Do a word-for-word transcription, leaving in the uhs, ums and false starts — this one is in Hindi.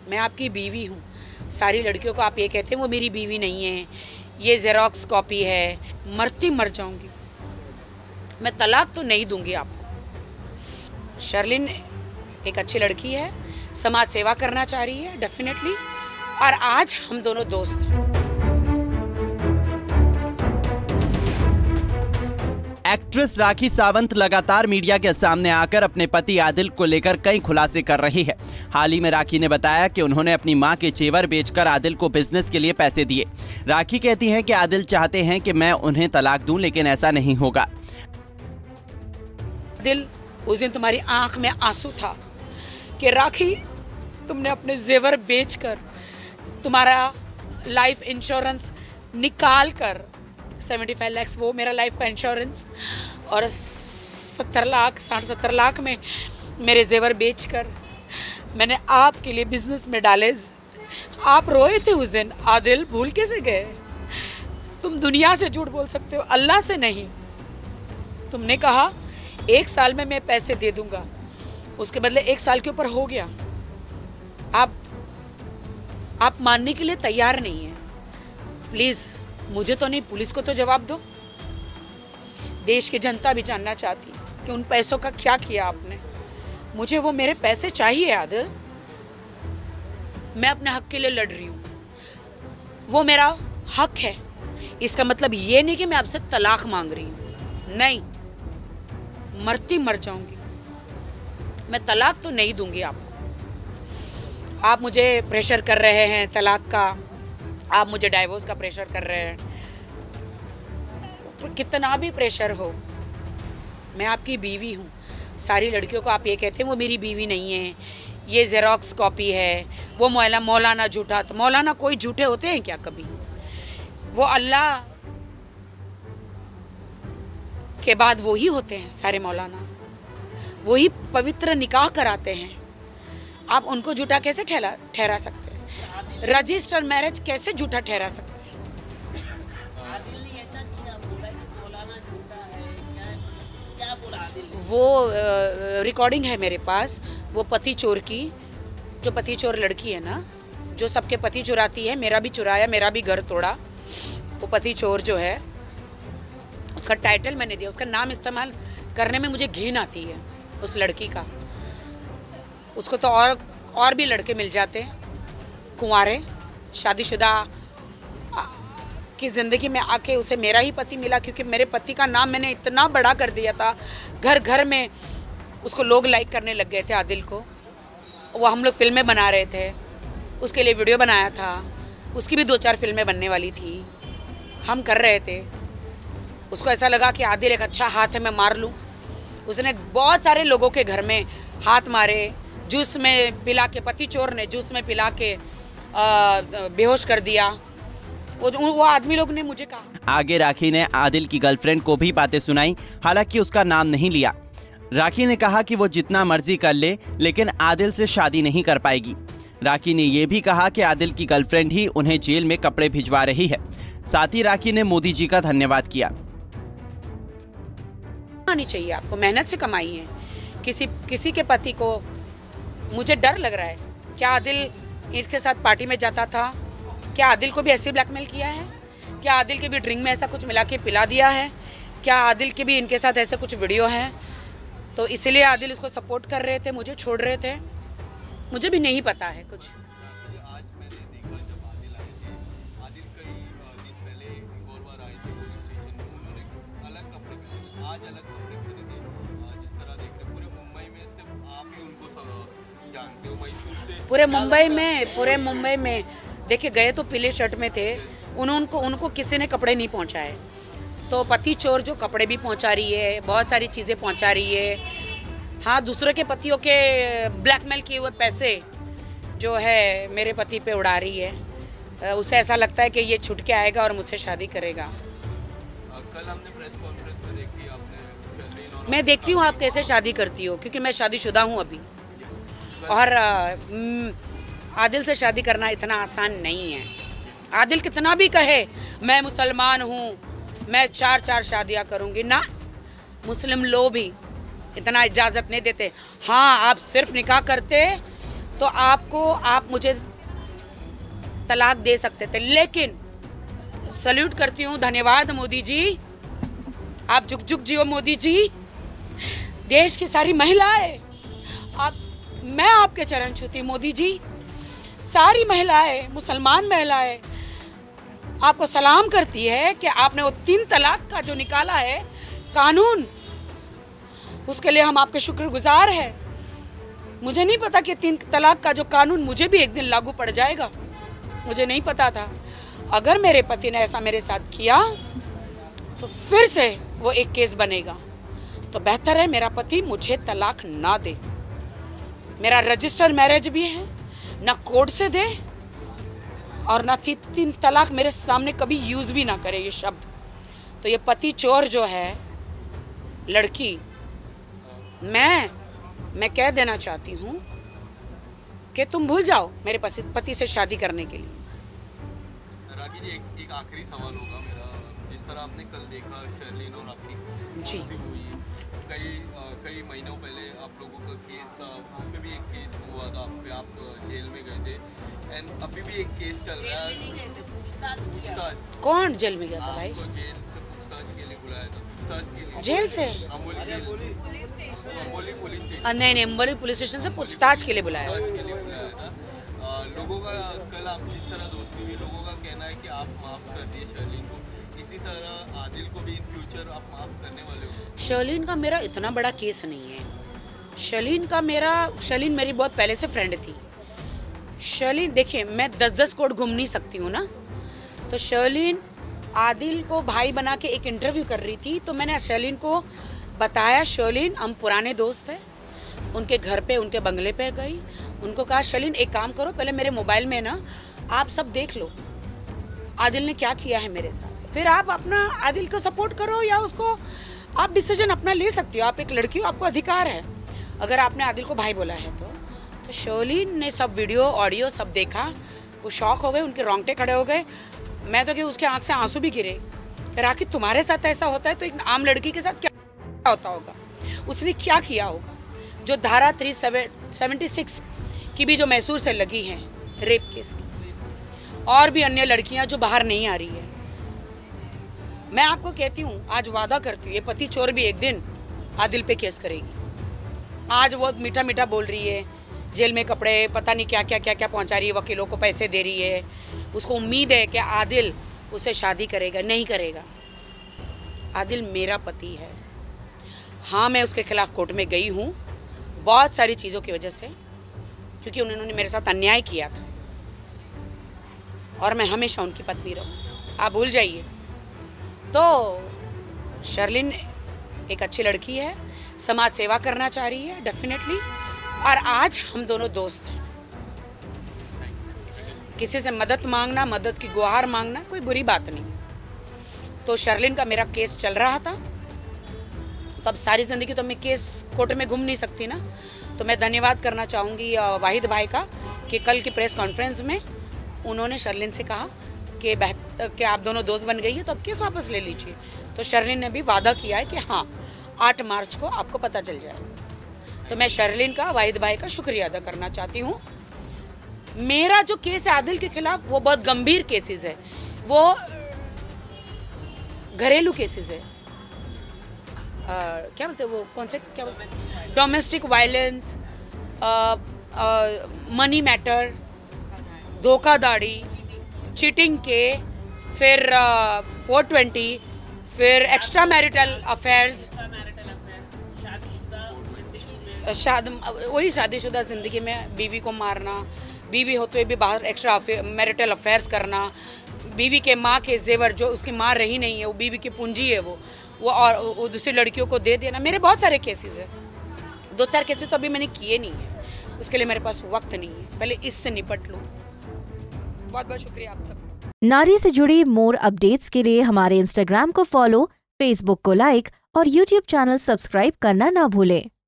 मैं आपकी बीवी हूँ। सारी लड़कियों को आप ये कहते हैं वो मेरी बीवी नहीं है, ये जेरोक्स कॉपी है, मरती मर जाऊंगी, मैं तलाक तो नहीं दूंगी आपको। शर्लिन एक अच्छी लड़की है, समाज सेवा करना चाह रही है डेफिनेटली, और आज हम दोनों दोस्त हैं। एक्ट्रेस राखी सावंत लगातार मीडिया के सामने आकर अपने पति आदिल को लेकर कई खुलासे कर रही है। हाल ही में राखी ने बताया कि उन्होंने अपनी मां के जेवर बेचकर आदिल को बिजनेस के लिए पैसे दिए। राखी कहती हैं कि आदिल चाहते हैं कि मैं उन्हें तलाक दूं, लेकिन ऐसा नहीं होगा। दिल, उस दिन तुम्हारी आंख में आंसू था कि राखी तुमने अपने जेवर बेचकर तुम्हारा लाइफ इंश्योरेंस निकाल कर पचहत्तर लाख वो मेरा लाइफ का इंश्योरेंस और सत्तर लाख साठ सत्तर लाख में मेरे जेवर बेचकर मैंने आपके लिए बिजनेस में डाले। आप रोए थे उस दिन। आदिल भूल कैसे गए? तुम दुनिया से झूठ बोल सकते हो, अल्लाह से नहीं। तुमने कहा एक साल में मैं पैसे दे दूंगा, उसके बदले एक साल के ऊपर हो गया। आप आप मानने के लिए तैयार नहीं है। प्लीज मुझे तो नहीं, पुलिस को तो जवाब दो। देश की जनता भी जानना चाहती कि उन पैसों का क्या किया आपने। मुझे वो मेरे पैसे चाहिए आदिल। मैं अपने हक के लिए लड़ रही हूँ, वो मेरा हक है। इसका मतलब ये नहीं कि मैं आपसे तलाक मांग रही हूँ, नहीं, मरती मर जाऊंगी, मैं तलाक तो नहीं दूंगी आपको। आप मुझे प्रेशर कर रहे हैं तलाक का, आप मुझे डाइवोर्स का प्रेशर कर रहे हैं। कितना भी प्रेशर हो, मैं आपकी बीवी हूँ। सारी लड़कियों को आप ये कहते हैं वो मेरी बीवी नहीं है, ये जेरोक्स कॉपी है, वो मौलाना मौलाना झूठा। तो मौलाना कोई झूठे होते हैं क्या कभी? वो अल्लाह के बाद वो ही होते हैं सारे मौलाना, वही पवित्र निकाह कराते हैं। आप उनको झूठा कैसे ठहरा ठहरा सकते हैं? रजिस्टर मैरिज कैसे झूठा ठहरा सकते हैं? वो रिकॉर्डिंग है मेरे पास, वो पति चोर की, जो पति चोर लड़की है ना, जो सबके पति चुराती है, मेरा भी चुराया, मेरा भी घर तोड़ा। वो पति चोर जो है, उसका टाइटल मैंने दिया, उसका नाम इस्तेमाल करने में मुझे घिन आती है उस लड़की का। उसको तो और और भी लड़के मिल जाते हैं, कुंवारे शादीशुदा की ज़िंदगी में आके उसे मेरा ही पति मिला, क्योंकि मेरे पति का नाम मैंने इतना बड़ा कर दिया था। घर घर में उसको लोग लाइक करने लग गए थे आदिल को। वो हम लोग फिल्में बना रहे थे, उसके लिए वीडियो बनाया था, उसकी भी दो चार फिल्में बनने वाली थी, हम कर रहे थे। उसको ऐसा लगा कि आदिल एक अच्छा हाथ है, मैं मार लूँ। उसने बहुत सारे लोगों के घर में हाथ मारे, जूस में पिला के, पति चोर ने जूस में पिला के बेहोश कर दिया। वो, वो आदमी लोग ने मुझे कहा। आगे राखी ने आदिल की गर्लफ्रेंड को भी बातें सुनाई, हालांकि उसका नाम नहीं लिया। राखी ने कहा कि वो जितना मर्जी कर ले, लेकिन आदिल से शादी नहीं कर पाएगी। राखी ने ये भी कहा कि आदिल की गर्लफ्रेंड ही उन्हें जेल में कपड़े भिजवा रही है। साथ ही राखी ने मोदी जी का धन्यवाद किया। आनी चाहिए आपको, मेहनत से कमाई है। किसी किसी के पति को, मुझे डर लग रहा है, क्या आदिल इसके साथ पार्टी में जाता था? क्या आदिल को भी ऐसे ब्लैकमेल किया है? क्या आदिल के भी ड्रिंक में ऐसा कुछ मिला के पिला दिया है? क्या आदिल के भी इनके साथ ऐसे कुछ वीडियो हैं? तो इसलिए आदिल इसको सपोर्ट कर रहे थे, मुझे छोड़ रहे थे। मुझे भी नहीं पता है कुछ। आज मैंने देखा जब आदिल आए थे, आदिल कई दिन पहले एक और बार आए थे पुलिस स्टेशन में, उन्होंने अलग कपड़े पहने, आज अलग कपड़े पहने थे। जिस तरह देख रहे पूरे मुंबई में सिर्फ आप ही उनको जानते हो, मैसूर से। पूरे मुंबई में पूरे मुंबई में देखिए, गए तो पीले शर्ट में थे, उनको उनको किसी ने कपड़े नहीं पहुंचाए। तो पति चोर जो कपड़े भी पहुंचा रही है, बहुत सारी चीज़ें पहुंचा रही है। हाँ, दूसरे के पतियों के ब्लैकमेल किए हुए पैसे जो है मेरे पति पे उड़ा रही है। उसे ऐसा लगता है कि ये छुट के आएगा और मुझसे शादी करेगा। कल हमने प्रेस कॉन्फ्रेंस में देखी आपने। मैं देखती हूँ आप कैसे शादी करती हो, क्योंकि मैं शादीशुदा हूँ अभी। और आदिल से शादी करना इतना आसान नहीं है। आदिल कितना भी कहे मैं मुसलमान हूँ, मैं चार चार शादियाँ करूँगी, ना, मुस्लिम लोग भी इतना इजाज़त नहीं देते। हाँ, आप सिर्फ निकाह करते तो आपको आप मुझे तलाक दे सकते थे, लेकिन सल्यूट करती हूँ, धन्यवाद मोदी जी, आप जुग जुग जियो मोदी जी। देश की सारी महिलाएं, आप मैं आपके चरण छूती मोदी जी। सारी महिलाएं, मुसलमान महिलाएं आपको सलाम करती है कि आपने वो तीन तलाक का जो निकाला है कानून, उसके लिए हम आपके शुक्रगुजार हैं। मुझे नहीं पता कि तीन तलाक का जो कानून मुझे भी एक दिन लागू पड़ जाएगा, मुझे नहीं पता था। अगर मेरे पति ने ऐसा मेरे साथ किया तो फिर से वो एक केस बनेगा। तो बेहतर है मेरा पति मुझे तलाक ना दे। मेरा रजिस्टर्ड मैरिज भी है, ना कोर्ट से दे और ना ती, तीन तलाक मेरे सामने कभी यूज भी ना करे ये शब्द। तो ये पति चोर जो है लड़की, मैं मैं कह देना चाहती हूँ कि तुम भूल जाओ मेरे पति पति से शादी करने के लिए। राखी जी, एक, एक आखिरी सवाल होगा मेरा। जिस तरह आपने कल देखा शर्लिन और आपकी जी हुई, कई आ, कई महीनों पहले आप लोगों का केस था, उसमें भी एक केस हुआ था आप पे, आप जेल में गए थे, एंड अभी भी एक केस चल रहा है। पूछताछ कौन जेल में गया था भाई? आपको जेल से पूछताछ के लिए बुलाया था, पूछताछ के लिए जेल से? अम्बोली पुलिस स्टेशन, नहीं नहीं, अम्बोली पुलिस स्टेशन से पूछताछ के लिए बुलाया। पूछताछ के लिए बुलाया था। आ, लोगों का कल आप जिस तरह दोस्ती हुई, लोगों का कहना है कि आप माफ कर दिए शर्लिन को, इसी तरह आदिल को भी इन फ्यूचर आप माफ करने वाले हो? शर्लिन का मेरा इतना बड़ा केस नहीं है। शर्लिन का मेरा शर्लिन मेरी बहुत पहले से फ्रेंड थी। शर्लिन देखिए, मैं दस दस कोट घूम नहीं सकती हूँ ना। तो शर्लिन आदिल को भाई बना के एक इंटरव्यू कर रही थी, तो मैंने शर्लिन को बताया, शर्लिन हम पुराने दोस्त हैं। उनके घर पे, उनके बंगले पे गई, उनको कहा शर्लिन एक काम करो, पहले मेरे मोबाइल में ना आप सब देख लो आदिल ने क्या किया है मेरे साथ, फिर आप अपना आदिल को सपोर्ट करो या उसको आप डिसीजन अपना ले सकती हो। आप एक लड़की हो, आपको अधिकार है अगर आपने आदिल को भाई बोला है तो। तो शर्लिन ने सब वीडियो ऑडियो सब देखा, वो शॉक हो गए, उनके रोंगटे खड़े हो गए। मैं तो कि उसके आंख से आंसू भी गिरे कि राखी तुम्हारे साथ ऐसा होता है तो एक आम लड़की के साथ क्या होता होगा, उसने क्या किया होगा। जो धारा थ्री सेवेंटी सिक्स की भी जो मैसूर से लगी है रेप केस की, और भी अन्य लड़कियां जो बाहर नहीं आ रही है, मैं आपको कहती हूँ, आज वादा करती हूँ, ये पति चोर भी एक दिन आदिल पे केस करेगी। आज वो मीठा मीठा बोल रही है, जेल में कपड़े पता नहीं क्या क्या क्या क्या पहुंचा रही है, वकीलों को पैसे दे रही है, उसको उम्मीद है कि आदिल उससे शादी करेगा। नहीं करेगा। आदिल मेरा पति है। हाँ, मैं उसके खिलाफ कोर्ट में गई हूँ बहुत सारी चीज़ों की वजह से, क्योंकि उन्होंने मेरे साथ अन्याय किया था, और मैं हमेशा उनकी पत्नी रहूँ। आप भूल जाइए। तो शर्लिन एक अच्छी लड़की है, समाज सेवा करना चाह रही है डेफिनेटली, और आज हम दोनों दोस्त हैं। किसी से मदद मांगना, मदद की गुहार मांगना कोई बुरी बात नहीं। तो शर्लिन का मेरा केस चल रहा था, तो अब सारी ज़िंदगी तो मैं केस कोर्ट में घूम नहीं सकती ना। तो मैं धन्यवाद करना चाहूँगी वाहिद भाई का कि कल की प्रेस कॉन्फ्रेंस में उन्होंने शर्लिन से कहा कि बेहतर कि आप दोनों दोस्त बन गई है तो अब केस वापस ले लीजिए। तो शर्लिन ने भी वादा किया है कि हाँ, आठ मार्च को आपको पता चल जाएगा। तो मैं शर्लिन का, वाहिद भाई का शुक्रिया अदा करना चाहती हूँ। मेरा जो केस है आदिल के खिलाफ, वो बहुत गंभीर केसेस है, वो घरेलू केसेस है। आ, क्या बोलते हैं वो, कौन से क्या बोलते हैं, डोमेस्टिक वायलेंस, मनी मैटर, धोखाधड़ी, चीटिंग के, फिर फोर ट्वेंटी, फिर एक्स्ट्रा मैरिटल अफेयर्स, शाद वही शादीशुदा ज़िंदगी में बीवी को मारना, बीवी होते हुए भी बाहर एक्स्ट्रा मैरिटल अफेयर्स करना, बीवी के माँ के जेवर जो उसकी माँ रही नहीं है, वो बीवी की पूंजी है, वो वो और दूसरी लड़कियों को दे देना। मेरे बहुत सारे केसेस हैं, दो चार केसेस तो अभी मैंने किए नहीं है, उसके लिए मेरे पास वक्त नहीं है, पहले इससे निपट लूँ। बहुत बहुत शुक्रिया आप सब। नारी से जुड़ी मोर अपडेट्स के लिए हमारे इंस्टाग्राम को फॉलो, फेसबुक को लाइक और यूट्यूब चैनल सब्सक्राइब करना ना भूलें।